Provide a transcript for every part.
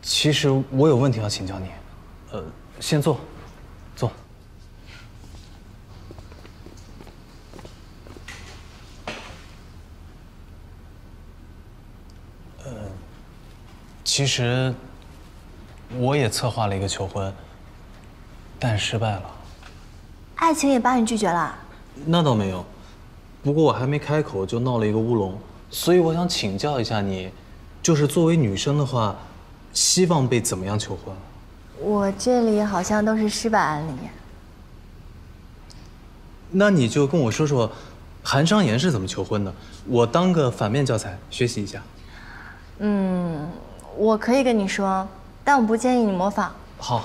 其实我有问题要请教你。先坐，坐。其实我也策划了一个求婚，但失败了。 爱情也把你拒绝了？ 那倒没有，不过我还没开口就闹了一个乌龙，所以我想请教一下你，就是作为女生的话，希望被怎么样求婚？ 我这里好像都是失败案例。 那你就跟我说说，韩商言是怎么求婚的，我当个反面教材学习一下。 我可以跟你说，但我不建议你模仿。 好。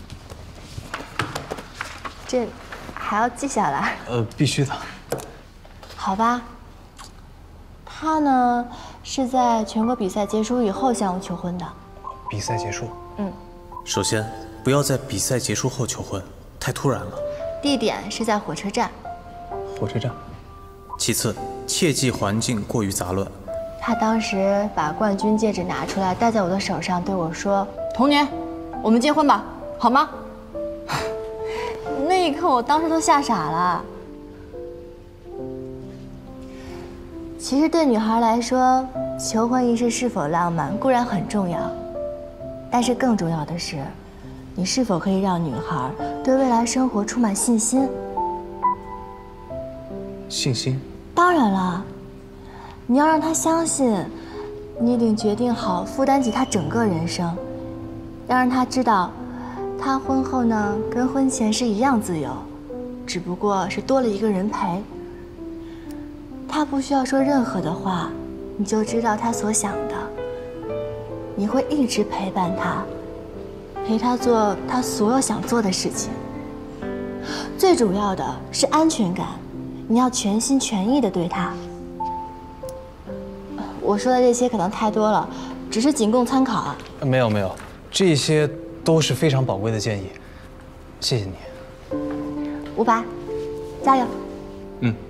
这还要记下来？ 必须的。 好吧。他呢是在全国比赛结束以后向我求婚的。 比赛结束？ 首先，不要在比赛结束后求婚，太突然了。 地点是在火车站。 火车站。 其次，切忌环境过于杂乱。 他当时把冠军戒指拿出来戴在我的手上，对我说：“童年，我们结婚吧，好吗？”那一刻，我当时都吓傻了。其实对女孩来说，求婚仪式是否浪漫固然很重要，但是更重要的是，你是否可以让女孩对未来生活充满信心。 信心？ 当然了，你要让她相信，你已经决定好负担起她整个人生，要让她知道，她婚后呢跟婚前是一样自由，只不过是多了一个人陪。她不需要说任何的话，你就知道她所想的。你会一直陪伴她，陪她做她所有想做的事情。最主要的是安全感，你要全心全意地对她。我说的这些可能太多了，只是仅供参考啊。 没有没有，这些都是非常宝贵的建议，谢谢你。 500，加油。 嗯。